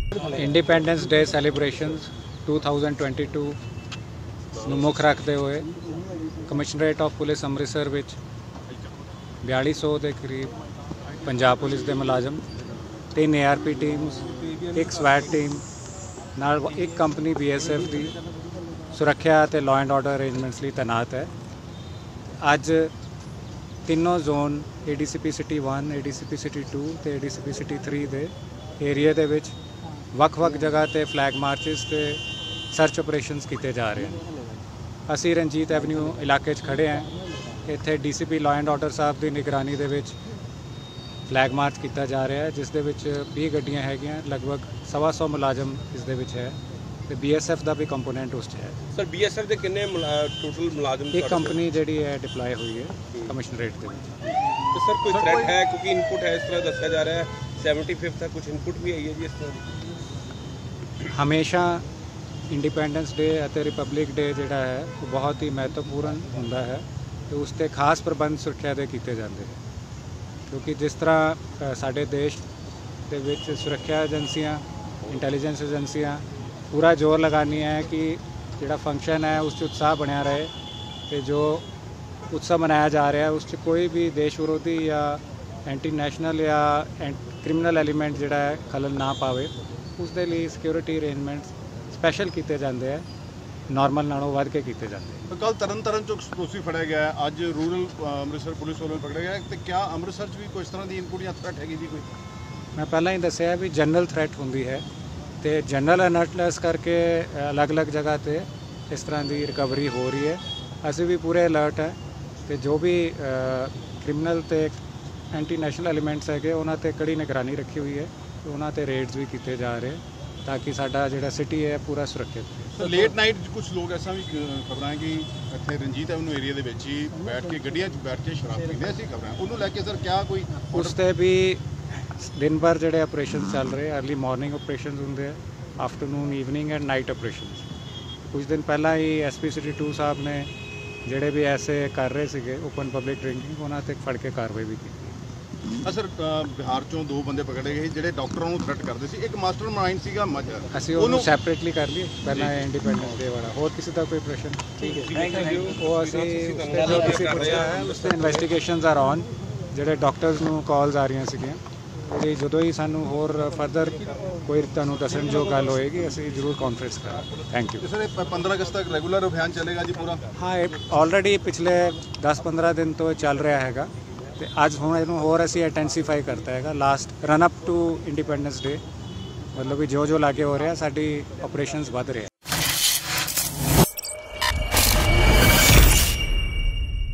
Independence day सैलीब्रेशनस 2022 ਨੂੰ ਮੁੱਖ ਰੱਖਦੇ ਹੋਏ ਕਮਿਸ਼ਨਰੇਟ ਆਫ ਪੁਲਿਸ ਅੰਮ੍ਰਿਤਸਰ ਵਿੱਚ 4200 ਦੇ ਕਰੀਬ ਪੰਜਾਬ ਪੁਲਿਸ ਦੇ ਮੁਲਾਜ਼ਮ, 3 ARP ਟੀਮਸ, 1 SWAT ਟੀਮ ਨਾਲ ਇੱਕ ਕੰਪਨੀ BSF ਦੀ ਸੁਰੱਖਿਆ ਅਤੇ ਲਾਅ ਐਂਡ ਆਰਡਰ ਅਰੇਂਜਮੈਂਟਸ ਲਈ ਤੈਨਾਤ ਹੈ। ਅੱਜ ਤਿੰਨੋਂ zone ADCP city 1, ADCP city 2 ਅਤੇ ADCP ਸਿਟੀ 3 ਦੇ ਏਰੀਏ ਦੇ ਵਿੱਚ ਵੱਖ-ਵੱਖ ਜਗ੍ਹਾ 'ਤੇ ਫਲੈਗ ਮਾਰਚਿਸ ਅਤੇ ਸਰਚ ਆਪਰੇਸ਼ਨਸ ਕੀਤੇ ਜਾ ਰਹੇ ਹਨ। ਅਸੀਂ ਰਣਜੀਤ ਐਵਨਿਊ ਇਲਾਕੇ 'ਚ ਖੜ੍ਹੇ ਹਾਂ। ਇੱਥੇ DCP ਲਾਅ ਐਂਡ ਆਰਡਰ ਸਾਹਿਬ ਦੀ ਨਿਗਰਾਨੀ ਦੇ ਵਿੱਚ ਫਲੈਗ ਮਾਰਚ ਕੀਤਾ ਜਾ ਰਿਹਾ ਹੈ, ਜਿਸ ਦੇ ਵਿੱਚ 20 ਗੱਡੀਆਂ ਹੈਗੀਆਂ, ਲਗਭਗ 125 ਮੁਲਾਜ਼ਮ ਇਸ ਦੇ ਵਿੱਚ ਹੈ ਅਤੇ BSF ਦਾ ਵੀ ਕੰਪੋਨੈਂਟ ਉਸ 'ਚ ਹੈ। ਸਰ BSF ਦੇ ਕਿੰਨੇ ਟੋਟਲ ਮੁਲਾਜ਼ਮ? ਇੱਕ ਕੰਪਨੀ ਜਿਹੜੀ ਹੈ ਡਿਪਲਾਈ ਹੋਈ ਹੈ ਕਮਿਸ਼ਨਰੇਟ ਦੇ ਵਿੱਚ। ਤੇ ਸਰ ਕੋਈ ਥ੍ਰੈਟ ਹੈ, ਕਿਉਂਕਿ ਇਨਪੁਟ ਹੈ ਇਸ ਤਰ੍ਹਾਂ ਦੱਸਿਆ ਜਾ ਰਿਹਾ ਹੈ 75th ਹੈ, ਕੁਝ ਇਨਪੁਟ ਵੀ ਆਈ ਹੈ ਜੀ ਇਸ ਤਰ੍ਹਾਂ? ਹਮੇਸ਼ਾ ਇੰਡੀਪੈਂਡੈਂਸ ਡੇ ਅਤੇ ਰਿਪਬਲਿਕ ਡੇ ਜਿਹੜਾ ਹੈ ਉਹ ਬਹੁਤ ਹੀ ਮਹੱਤਵਪੂਰਨ ਹੁੰਦਾ ਹੈ ਅਤੇ ਉਸ 'ਤੇ ਖਾਸ ਪ੍ਰਬੰਧ ਸੁਰੱਖਿਆ ਦੇ ਕੀਤੇ ਜਾਂਦੇ ਨੇ, ਕਿਉਂਕਿ ਜਿਸ ਤਰ੍ਹਾਂ ਸਾਡੇ ਦੇਸ਼ ਦੇ ਵਿੱਚ ਸੁਰੱਖਿਆ ਏਜੰਸੀਆਂ, ਇੰਟੈਲੀਜੈਂਸ ਏਜੰਸੀਆਂ ਪੂਰਾ ਜ਼ੋਰ ਲਗਾਉਂਦੀਆਂ ਹੈ ਕਿ ਜਿਹੜਾ ਫੰਕਸ਼ਨ ਹੈ ਉਸ 'ਚ ਉਤਸ਼ਾਹ ਬਣਿਆ ਰਹੇ ਅਤੇ ਜੋ ਉਤਸਵ ਮਨਾਇਆ ਜਾ ਰਿਹਾ ਉਸ 'ਚ ਕੋਈ ਵੀ ਦੇਸ਼ ਵਿਰੋਧੀ ਜਾਂ ਐਂਟੀ ਨੈਸ਼ਨਲ ਜਾਂ ਕ੍ਰਿਮੀਨਲ ਐਲੀਮੈਂਟ ਜਿਹੜਾ ਹੈ ਖਲਲ ਨਾ ਪਾਵੇ, ਉਸ ਦੇ ਲਈ ਸਿਕਿਉਰਿਟੀ ਅਰੇਂਜਮੈਂਟਸ ਸਪੈਸ਼ਲ ਕੀਤੇ ਜਾਂਦੇ ਹੈ, ਨਾਰਮਲ ਨਾਲੋਂ ਵੱਧ ਕੇ ਕੀਤੇ ਜਾਂਦੇ। ਕੱਲ੍ਹ ਤਰਨਤਾਰਨ 'ਚੋਂ ਐਕਸਪਲੋਸਿਵ ਫੜਿਆ ਗਿਆ, ਅੱਜ ਰੂਰਲ ਅੰਮ੍ਰਿਤਸਰ ਪੁਲਿਸ ਵੱਲੋਂ ਪਕੜਿਆ ਗਿਆ, ਅਤੇ ਕਿਆ ਅੰਮ੍ਰਿਤਸਰ 'ਚ ਵੀ ਕੋਈ ਇਸ ਤਰ੍ਹਾਂ ਦੀ ਇਨਪੁਟ ਜਾਂ ਥ੍ਰੈਟ ਹੈਗੀ ਜੀ ਕੋਈ? ਮੈਂ ਪਹਿਲਾਂ ਹੀ ਦੱਸਿਆ ਵੀ ਜਨਰਲ ਥ੍ਰੈਟ ਹੁੰਦੀ ਹੈ ਅਤੇ ਜਨਰਲ ਅਲਰਟਨੈਸ ਕਰਕੇ ਅਲੱਗ-ਅਲੱਗ ਜਗ੍ਹਾ 'ਤੇ ਇਸ ਤਰ੍ਹਾਂ ਦੀ ਰਿਕਵਰੀ ਹੋ ਰਹੀ ਹੈ। ਅਸੀਂ ਵੀ ਪੂਰੇ ਅਲਰਟ ਹੈ ਅਤੇ ਜੋ ਵੀ ਕ੍ਰਿਮੀਨਲ ਅਤੇ ਐਂਟੀ ਨੈਸ਼ਨਲ ਐਲੀਮੈਂਟਸ ਹੈਗੇ ਉਹਨਾਂ 'ਤੇ ਕੜੀ ਨਿਗਰਾਨੀ ਰੱਖੀ ਹੋਈ ਹੈ, ਉਹਨਾਂ 'ਤੇ ਰੇਡਸ ਵੀ ਕੀਤੇ ਜਾ ਰਹੇ ਤਾਂ ਕਿ ਸਾਡਾ ਜਿਹੜਾ ਸਿਟੀ ਹੈ ਪੂਰਾ ਸੁਰੱਖਿਅਤ ਹੈ। ਲੇਟ ਨਾਈਟ ਕੁਝ ਲੋਕ ਐਸਾ ਵੀ ਖਬਰਾਂ ਹੈ ਕਿ ਇੱਥੇ ਰਣਜੀਤ ਐਵਨਿਊ ਏਰੀਆ ਦੇ ਵਿੱਚ ਹੀ ਬੈਠ ਕੇ ਗੱਡੀਆਂ 'ਚ ਬੈਠ ਕੇ ਸ਼ਰਾਬ ਪੀਂਦੇ ਸੀ, ਖਬਰਾਂ ਉਹਨੂੰ ਲੈ ਕੇ ਸਰ ਕਿਆ ਕੋਈ ਉਸ 'ਤੇ ਵੀ ਦਿਨ ਭਰ ਜਿਹੜੇ ਆਪਰੇਸ਼ਨ ਚੱਲ ਰਹੇ, ਅਰਲੀ ਮਾਰਨਿੰਗ ਆਪਰੇਸ਼ਨ ਹੁੰਦੇ ਆ, afternoon, evening and night operations. ਕੁਝ ਦਿਨ ਪਹਿਲਾਂ ਹੀ SP ਸਿਟੀ 2 ਸਾਹਿਬ ਨੇ ਜਿਹੜੇ ਵੀ ਐਸੇ ਕਰ ਰਹੇ ਸੀਗੇ ਓਪਨ ਪਬਲਿਕ ਡਰਿੰਕਿੰਗ, ਉਹਨਾਂ 'ਤੇ ਫੜ ਕੇ ਕਾਰਵਾਈ ਵੀ ਕੀਤੀ। ਸਰ ਬਿਹਾਰ 'ਚੋਂ 2 ਬੰਦੇ ਪਕੜੇ ਗਏ ਜਿਹੜੇ ਡਾਕਟਰਾਂ ਨੂੰ ਥ੍ਰੈਟ ਕਰਦੇ ਸੀ, ਇੱਕ ਮਾਸਟਰ ਮਾਈਂਡ ਸੀਗਾ ਮਜਰ, ਅਸੀਂ ਉਹਨੂੰ ਸੈਪਰੇਟਲੀ ਕਰ ਲਈਏ ਪਹਿਲਾਂ ਇੰਡੀਪੈਂਡੈਂਸ ਡੇ ਵਾਲਾ। ਹੋਰ ਕਿਸੇ ਦਾ ਕੋਈ ਪ੍ਰਸ਼ਨ? ਠੀਕ ਹੈ, ਥੈਂਕ ਯੂ। ਉਹ ਅਸੀਂ ਜੋ ਤੁਸੀਂ ਪੁੱਛਿਆ ਹੈ ਉਸ 'ਤੇ ਇਨਵੈਸਟੀਗੇਸ਼ਨਸ ਆਰ ਔਨ। ਜਿਹੜੇ ਡਾਕਟਰਸ ਨੂੰ ਕਾਲਸ ਆ ਰਹੀਆਂ ਸੀਗੀਆਂ, ਉਹਦੀ ਜਦੋਂ ਹੀ ਸਾਨੂੰ ਹੋਰ ਫਰਦਰ ਕੋਈ ਤੁਹਾਨੂੰ ਦੱਸਣ ਜੋ ਗੱਲ ਹੋਏਗੀ ਅਸੀਂ ਜ਼ਰੂਰ ਕਾਨਫਰੰਸ ਕਰਾਂਗੇ। Thank you. ਸਰ 15 ਅਗਸਤ ਤੱਕ ਰੈਗੂਲਰ ਅਭਿਆਨ ਚੱਲੇਗਾ ਜੀ ਪੂਰਾ? ਹਾਂ, ਇਹ ਆਲਰੇਡੀ ਪਿਛਲੇ 10-15 ਦਿਨ ਤੋਂ ਚੱਲ ਰਿਹਾ ਹੈਗਾ ਅਤੇ ਅੱਜ ਹੁਣ ਇਹਨੂੰ ਹੋਰ ਅਸੀਂ ਇੰਟੈਂਸੀਫਾਈ ਕਰਤਾ ਹੈਗਾ last run up to Independence Day, ਮਤਲਬ ਕਿ ਜੋ ਲਾਗੇ ਹੋ ਰਿਹਾ ਸਾਡੀ ਆਪਰੇਸ਼ਨਸ ਵੱਧ ਰਿਹਾ।